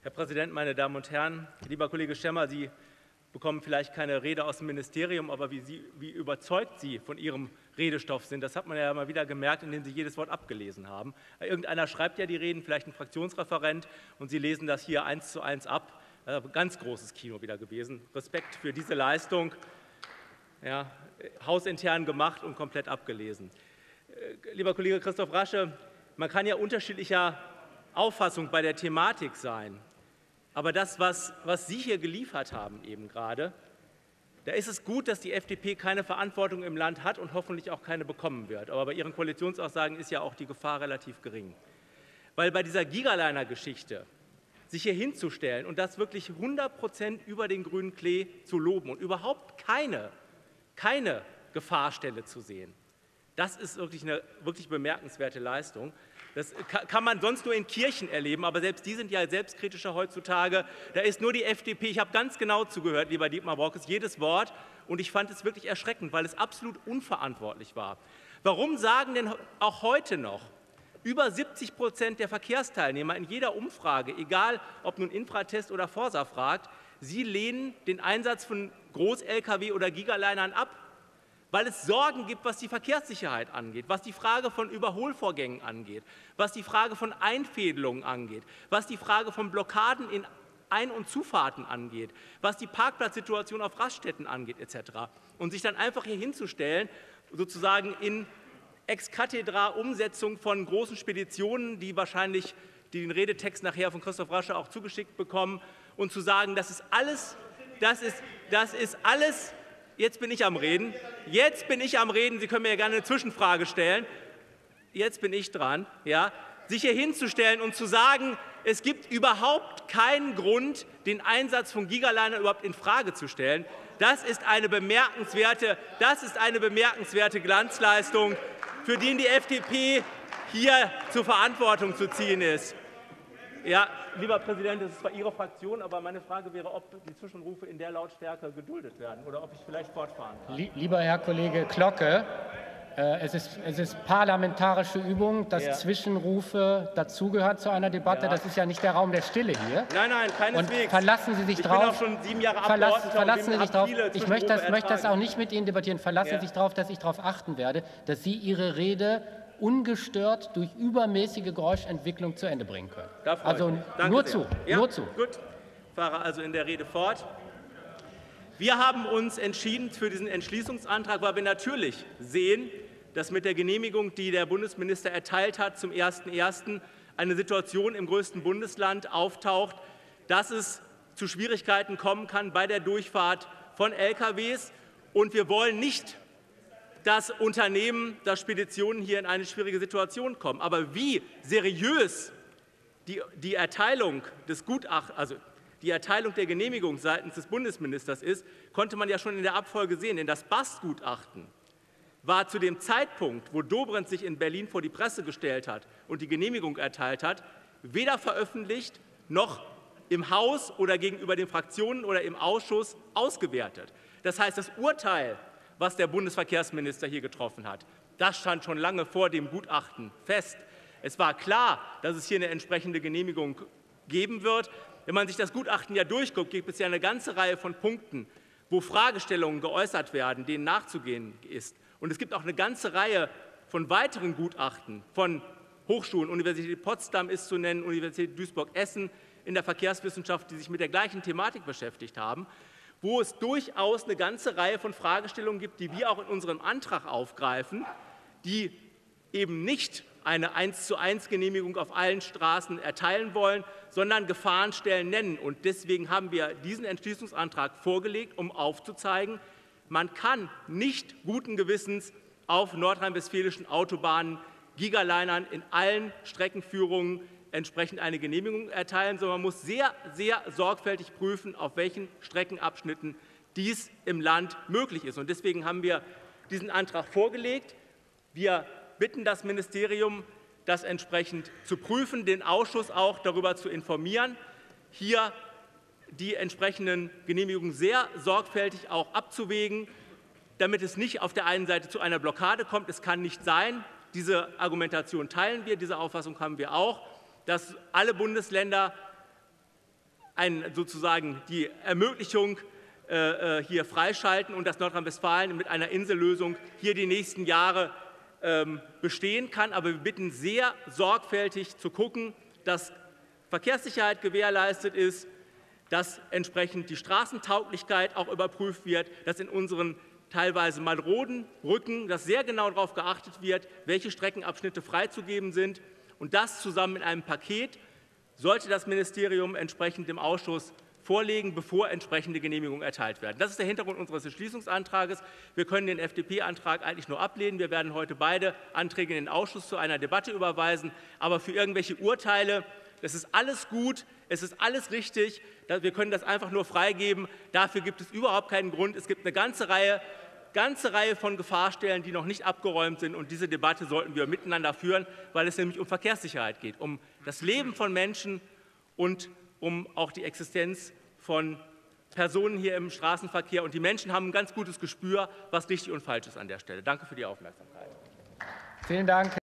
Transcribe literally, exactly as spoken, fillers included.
Herr Präsident, meine Damen und Herren! Lieber Kollege Schemmer, Sie bekommen vielleicht keine Rede aus dem Ministerium, aber wie, Sie, wie überzeugt Sie von Ihrem Redestoff sind, das hat man ja mal wieder gemerkt, indem Sie jedes Wort abgelesen haben. Irgendeiner schreibt ja die Reden, vielleicht ein Fraktionsreferent, und Sie lesen das hier eins zu eins ab. Ganz großes Kino wieder gewesen. Respekt für diese Leistung. Ja, hausintern gemacht und komplett abgelesen. Lieber Kollege Christoph Rasche, man kann ja unterschiedlicher Auffassung bei der Thematik sein. Aber das, was, was Sie hier geliefert haben eben gerade, da ist es gut, dass die F D P keine Verantwortung im Land hat und hoffentlich auch keine bekommen wird. Aber bei Ihren Koalitionsaussagen ist ja auch die Gefahr relativ gering. Weil bei dieser Gigaliner-Geschichte sich hier hinzustellen und das wirklich hundert Prozent über den grünen Klee zu loben und überhaupt keine, keine Gefahrstelle zu sehen, das ist wirklich eine wirklich bemerkenswerte Leistung. Das kann man sonst nur in Kirchen erleben, aber selbst die sind ja selbstkritischer heutzutage. Da ist nur die F D P. Ich habe ganz genau zugehört, lieber Dietmar Brockes, jedes Wort. Und ich fand es wirklich erschreckend, weil es absolut unverantwortlich war. Warum sagen denn auch heute noch über siebzig Prozent der Verkehrsteilnehmer in jeder Umfrage, egal ob nun Infratest oder Forsa fragt, sie lehnen den Einsatz von Groß-L K W oder Gigalinern ab? Weil es Sorgen gibt, was die Verkehrssicherheit angeht, was die Frage von Überholvorgängen angeht, was die Frage von Einfädelungen angeht, was die Frage von Blockaden in Ein- und Zufahrten angeht, was die Parkplatzsituation auf Raststätten angeht et cetera. Und sich dann einfach hier hinzustellen, sozusagen in ex cathedra Umsetzung von großen Speditionen, die wahrscheinlich die den Redetext nachher von Christoph Rasche auch zugeschickt bekommen, und zu sagen, das ist alles, das ist, das ist alles. Jetzt bin ich am Reden. Jetzt bin ich am Reden. Sie können mir ja gerne eine Zwischenfrage stellen. Jetzt bin ich dran. Ja. Sich hier hinzustellen und zu sagen, es gibt überhaupt keinen Grund, den Einsatz von Gigalinern überhaupt in Frage zu stellen, das ist eine bemerkenswerte, das ist eine bemerkenswerte Glanzleistung, für die die F D P hier zur Verantwortung zu ziehen ist. Ja, lieber Präsident, das ist zwar Ihre Fraktion, aber meine Frage wäre, ob die Zwischenrufe in der Lautstärke geduldet werden oder ob ich vielleicht fortfahren kann. Lieber Herr Kollege Glocke, äh, es, ist, es ist parlamentarische Übung, dass ja. Zwischenrufe dazugehört zu einer Debatte. Ja. Das ist ja nicht der Raum der Stille hier. Nein, nein, keineswegs. Und verlassen Sie sich ich drauf. Bin auch schon sieben Jahre Verlass, verlassen Sie sich drauf. Ich möchte das, ertragen. möchte das auch nicht mit Ihnen debattieren. Verlassen ja. Sie sich darauf, dass ich darauf achten werde, dass Sie Ihre Rede ungestört durch übermäßige Geräuschentwicklung zu Ende bringen können. Also nur zu, ja, nur zu. Gut, fahre also in der Rede fort. Wir haben uns entschieden für diesen Entschließungsantrag, weil wir natürlich sehen, dass mit der Genehmigung, die der Bundesminister erteilt hat, zum ersten ersten eine Situation im größten Bundesland auftaucht, dass es zu Schwierigkeiten kommen kann bei der Durchfahrt von L K Ws. Und wir wollen nicht, dass Unternehmen, dass Speditionen hier in eine schwierige Situation kommen. Aber wie seriös die, die Erteilung des Gutachtens, also die Erteilung der Genehmigung seitens des Bundesministers ist, konnte man ja schon in der Abfolge sehen. Denn das B A S-Gutachten war zu dem Zeitpunkt, wo Dobrindt sich in Berlin vor die Presse gestellt hat und die Genehmigung erteilt hat, weder veröffentlicht noch im Haus oder gegenüber den Fraktionen oder im Ausschuss ausgewertet. Das heißt, das Urteil, was der Bundesverkehrsminister hier getroffen hat, das stand schon lange vor dem Gutachten fest. Es war klar, dass es hier eine entsprechende Genehmigung geben wird. Wenn man sich das Gutachten ja durchguckt, gibt es ja eine ganze Reihe von Punkten, wo Fragestellungen geäußert werden, denen nachzugehen ist. Und es gibt auch eine ganze Reihe von weiteren Gutachten von Hochschulen, Universität Potsdam ist zu nennen, Universität Duisburg-Essen in der Verkehrswissenschaft, die sich mit der gleichen Thematik beschäftigt haben, wo es durchaus eine ganze Reihe von Fragestellungen gibt, die wir auch in unserem Antrag aufgreifen, die eben nicht eine eins zu eins Genehmigung auf allen Straßen erteilen wollen, sondern Gefahrenstellen nennen. Und deswegen haben wir diesen Entschließungsantrag vorgelegt, um aufzuzeigen, man kann nicht guten Gewissens auf nordrhein-westfälischen Autobahnen Gigalinern in allen Streckenführungen entsprechend eine Genehmigung erteilen, sondern man muss sehr, sehr sorgfältig prüfen, auf welchen Streckenabschnitten dies im Land möglich ist. Und deswegen haben wir diesen Antrag vorgelegt. Wir bitten das Ministerium, das entsprechend zu prüfen, den Ausschuss auch darüber zu informieren, hier die entsprechenden Genehmigungen sehr sorgfältig auch abzuwägen, damit es nicht auf der einen Seite zu einer Blockade kommt. Es kann nicht sein, diese Argumentation teilen wir, diese Auffassung haben wir auch, dass alle Bundesländer ein, sozusagen die Ermöglichung äh, hier freischalten und dass Nordrhein-Westfalen mit einer Insellösung hier die nächsten Jahre ähm, bestehen kann. Aber wir bitten sehr sorgfältig zu gucken, dass Verkehrssicherheit gewährleistet ist, dass entsprechend die Straßentauglichkeit auch überprüft wird, dass in unseren teilweise maroden Brücken, dass sehr genau darauf geachtet wird, welche Streckenabschnitte freizugeben sind. Und das zusammen in einem Paket sollte das Ministerium entsprechend dem Ausschuss vorlegen, bevor entsprechende Genehmigungen erteilt werden. Das ist der Hintergrund unseres Entschließungsantrags. Wir können den F D P-Antrag eigentlich nur ablehnen. Wir werden heute beide Anträge in den Ausschuss zu einer Debatte überweisen. Aber für irgendwelche Urteile, das ist alles gut, es ist alles richtig. Wir können das einfach nur freigeben. Dafür gibt es überhaupt keinen Grund. Es gibt eine ganze Reihe, ganze Reihe von Gefahrstellen, die noch nicht abgeräumt sind. Und diese Debatte sollten wir miteinander führen, weil es nämlich um Verkehrssicherheit geht, um das Leben von Menschen und um auch die Existenz von Personen hier im Straßenverkehr. Und die Menschen haben ein ganz gutes Gespür, was richtig und falsch ist an der Stelle. Danke für die Aufmerksamkeit. Vielen Dank.